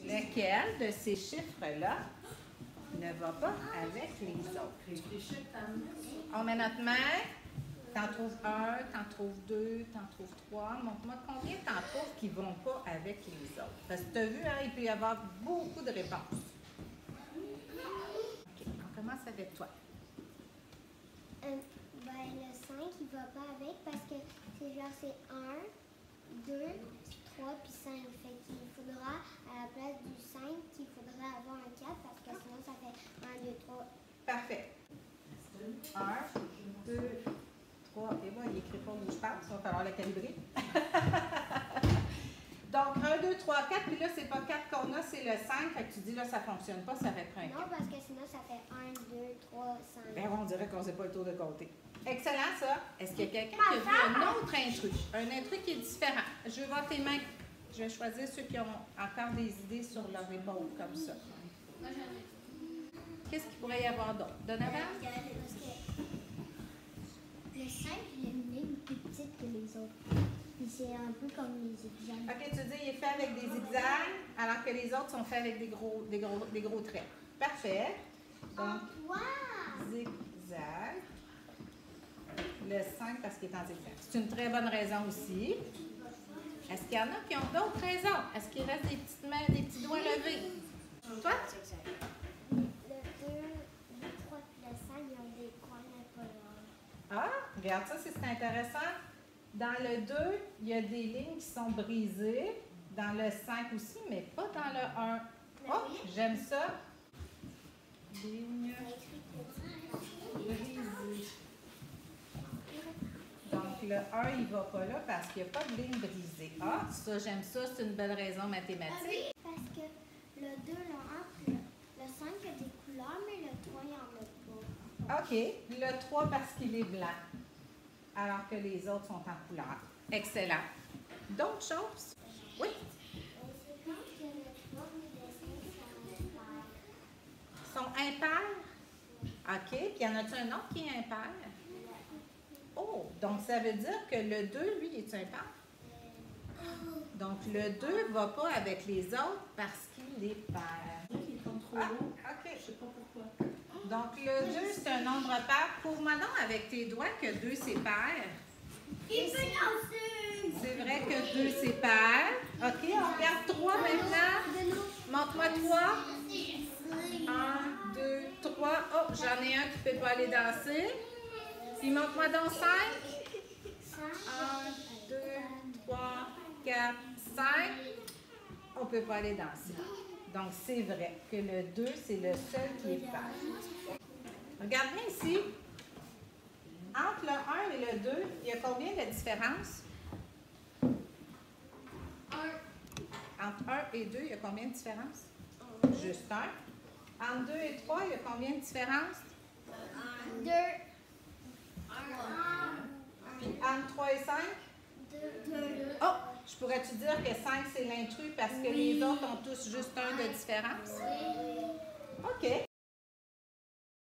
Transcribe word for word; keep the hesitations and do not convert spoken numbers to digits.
Lequel de ces chiffres-là ne va pas avec les autres? On met notre main. T'en trouves un, t'en trouves deux, t'en trouves trois. Montre-moi combien t'en trouves qui ne vont pas avec les autres. Parce que tu as vu, hein, il peut y avoir beaucoup de réponses. OK, on commence avec toi. Euh, ben, le cinq, il ne va pas avec parce que c'est genre c'est un, deux, trois puis cinq. Fait qu'il faudra, à la place du cinq, il faudra avoir un quatre parce que sinon ça fait un, deux, trois. Parfait. un, deux, trois. Et moi, il n'écrit pas où je parle, ça va falloir le calibrer. Donc, un, deux, trois, quatre, puis là, c'est pas quatre qu'on a, c'est le cinq. Fait que tu dis, là, ça ne fonctionne pas, ça fait un quatre. Non, parce que sinon, ça fait un, deux, trois, cinq. Ben, on dirait qu'on ne sait pas le tour de compter. Excellent, ça. Est-ce qu'il y a quelqu'un qui a vu un autre intrus? Un intrus qui est différent. Je veux voir tes mains. Je vais choisir ceux qui ont encore des idées sur leur épaule, comme ça. Qu'est-ce qu'il pourrait y avoir d'autre? Donovan? Parce que le cinq, il a une ligne plus petite que les autres. Puis c'est un peu comme les zigzags. OK, tu dis il est fait avec des zigzags, alors que les autres sont faits avec des gros, des gros, des gros traits. Parfait. Donc, zigzag. Le cinq parce qu'il est en zigzag. C'est une très bonne raison aussi. Est-ce qu'il y en a qui ont d'autres raisons? Est-ce qu'il reste des petites mains, des petits doigts levés? Toi? Le deux, le trois et le cinq, ils ont des coins un peu longs. Ah, regarde ça, c'est intéressant. Dans le deux, il y a des lignes qui sont brisées. Dans le cinq aussi, mais pas dans le un. Oh, j'aime ça. Ligne brisée. Donc, le un, il ne va pas là parce qu'il n'y a pas de ligne brisée. Ah, ça, j'aime ça. C'est une belle raison mathématique. Parce que le deux, le un, puis le, le cinq, il y a des couleurs, mais le trois, il n'y en a pas. OK. Le trois parce qu'il est blanc, alors que les autres sont en couleur. Excellent. D'autres choses? Oui? Je pense que le trois et le cinq sont Sont impairs? OK. Puis, y en a-t-il un autre qui est impair? Oh! Donc, ça veut dire que le deux, lui, est impair? Donc, le deux ne va pas avec les autres parce qu'il est pair. Ils sont trop Ah, longs. OK. Je sais pas pourquoi. Donc, le deux, c'est un nombre pair. Prouve-moi donc avec tes doigts que deux, c'est pair. Il peut lancer! C'est vrai que deux, c'est pair. OK, on regarde trois maintenant. Montre-moi trois. Un, deux, trois. Oh, j'en ai un qui ne peut pas aller danser. Puis montre-moi donc cinq. Un, deux, trois, quatre, cinq. On ne peut pas aller danser. Donc, c'est vrai que le deux, c'est le seul qui est pair. Regarde bien ici. Entre le un et le deux, il y a combien de différence? Entre un et deux, il y a combien de différence? Juste un. Entre deux et trois, il y a combien de différence? Deux. Puis entre trois et cinq? Deux. Oh! Je pourrais-tu dire que cinq, c'est l'intrus parce que les autres ont tous juste un de différence? OK.